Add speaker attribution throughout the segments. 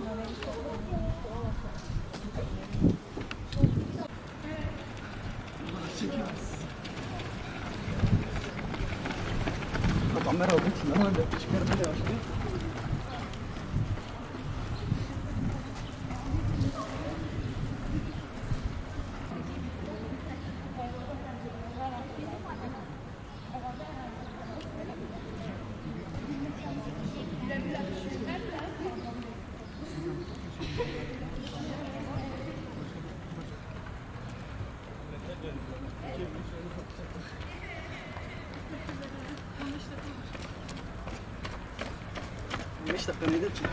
Speaker 1: Kamera olduğu için ama çıkarmaya başlıyor. Beş dakika nedir ki?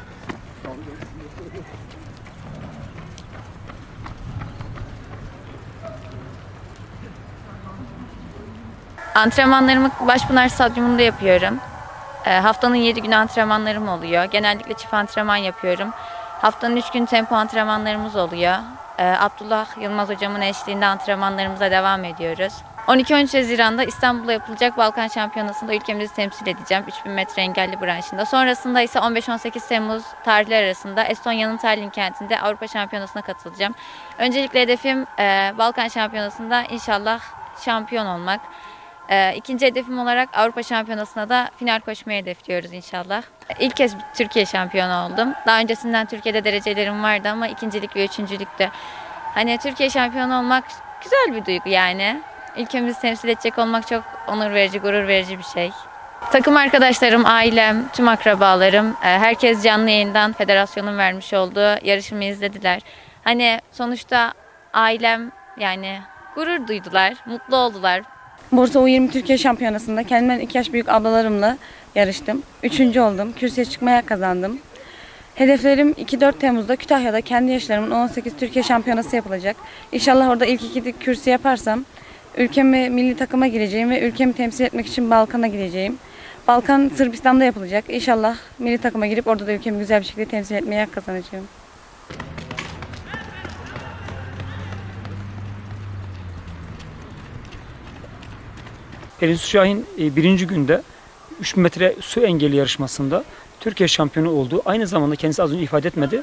Speaker 2: Antrenmanlarımı Başpınar Stadyumunda yapıyorum. Haftanın 7 günü antrenmanlarım oluyor. Genellikle çift antrenman yapıyorum. Haftanın 3 gün tempo antrenmanlarımız oluyor. Abdullah Yılmaz hocamın eşliğinde antrenmanlarımıza devam ediyoruz. 12-13 Haziran'da İstanbul'da yapılacak Balkan Şampiyonası'nda ülkemizi temsil edeceğim 3000 metre engelli branşında. Sonrasında ise 15-18 Temmuz tarihleri arasında Estonya'nın Tallinn kentinde Avrupa Şampiyonası'na katılacağım. Öncelikle hedefim Balkan Şampiyonası'nda inşallah şampiyon olmak. İkinci hedefim olarak Avrupa Şampiyonası'na da final koşmayı hedefliyoruz inşallah. İlk kez Türkiye şampiyonu oldum. Daha öncesinden Türkiye'de derecelerim vardı ama ikincilik ve üçüncülükte. Hani Türkiye şampiyonu olmak güzel bir duygu yani. Ülkemizi temsil edecek olmak çok onur verici, gurur verici bir şey. Takım arkadaşlarım, ailem, tüm akrabalarım, herkes canlı yayından federasyonun vermiş olduğu yarışımı izlediler. Hani sonuçta ailem yani gurur duydular, mutlu oldular.
Speaker 3: Bursa U20 Türkiye Şampiyonası'nda kendimden 2 yaş büyük ablalarımla yarıştım. 3. oldum. Kürsüye çıkmaya kazandım. Hedeflerim 2-4 Temmuz'da Kütahya'da kendi yaşlarımın 18 Türkiye Şampiyonası yapılacak. İnşallah orada ilk 2 kürsü yaparsam ülkemi milli takıma gireceğim ve ülkemi temsil etmek için Balkan'a gideceğim. Balkan Sırbistan'da yapılacak. İnşallah milli takıma girip orada da ülkemi güzel bir şekilde temsil etmeye hak kazanacağım.
Speaker 4: Pelin Su Şahin birinci günde 3000 metre su engeli yarışmasında Türkiye şampiyonu oldu. Aynı zamanda kendisi az önce ifade etmedi.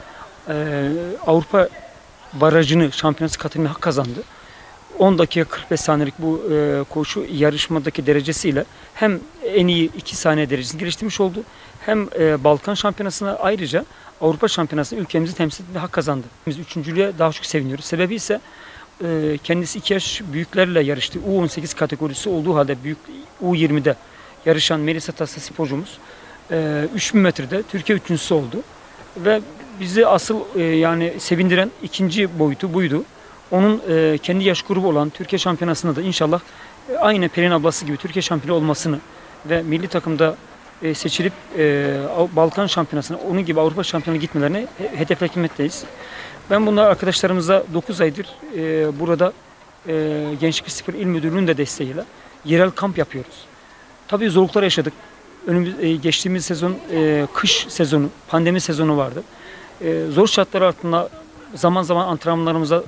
Speaker 4: Avrupa barajını şampiyonası katılmaya hak kazandı. 10 dakika 45 saniyelik bu koşu yarışmadaki derecesiyle hem en iyi 2 saniye derecesini geliştirmiş oldu. Hem Balkan şampiyonasına ayrıca Avrupa şampiyonasına ülkemizi temsil etmeye hak kazandı. Biz üçüncülüğe daha çok seviniyoruz. Sebebi ise kendisi 2 yaş büyüklerle yarıştı. U18 kategorisi olduğu halde büyük U20'de yarışan Melisa Tasla sporcumuz 3000 metrede Türkiye üçüncüsü oldu. Ve bizi asıl yani sevindiren ikinci boyutu buydu. Onun kendi yaş grubu olan Türkiye şampiyonasında da inşallah aynı Pelin ablası gibi Türkiye şampiyonu olmasını ve milli takımda seçilip Balkan şampiyonasına onun gibi Avrupa şampiyonuna gitmelerini hedeflemekteyiz. Ben bunlar arkadaşlarımıza 9 aydır burada Gençlik ve Spor İl Müdürlüğü'nün de desteğiyle yerel kamp yapıyoruz. Tabii zorluklar yaşadık. Geçtiğimiz sezon kış sezonu, pandemi sezonu vardı. Zor şartlar altında zaman zaman antrenmanlarımıza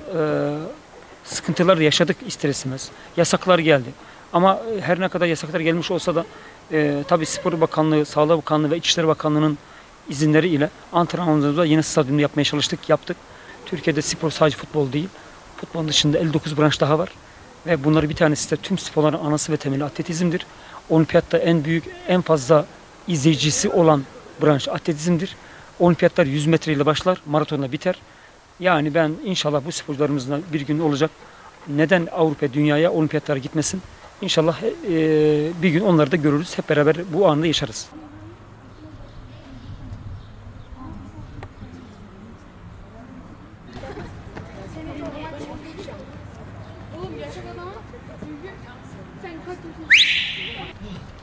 Speaker 4: sıkıntılar yaşadık ister istemez. Yasaklar geldi. Ama her ne kadar yasaklar gelmiş olsa da tabii Spor Bakanlığı, Sağlık Bakanlığı ve İçişleri Bakanlığı'nın izinleri ile antrenmanlarımızı yine stadyumda yapmaya yaptık. Türkiye'de spor sadece futbol değil. Futbolun dışında 59 branş daha var. Ve bunları bir tanesi de tüm sporların anası ve temeli atletizmdir. Olimpiyatta en büyük, en fazla izleyicisi olan branş atletizmdir. Olimpiyatlar 100 metre ile başlar, maratonla biter. Yani ben inşallah bu sporcularımızla bir gün olacak. Neden Avrupa, dünyaya olimpiyatlara gitmesin? İnşallah bir gün onları da görürüz. Hep beraber bu anı yaşarız.
Speaker 5: Oğlum gerçek adam. Çünkü sen kaç yaşındasın?